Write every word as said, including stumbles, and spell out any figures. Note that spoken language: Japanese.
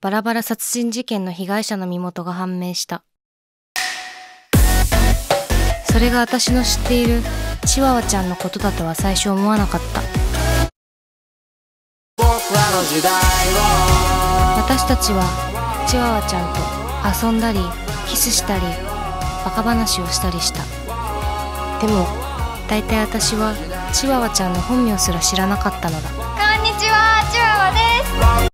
バラバラ殺人事件の被害者の身元が判明した。それが私の知っているチワワちゃんのことだとは最初思わなかった。私たちはチワワちゃんと遊んだりキスしたりバカ話をしたりした。でも大体私はチワワちゃんの本名すら知らなかったのだ。 こんにちは、チワワです。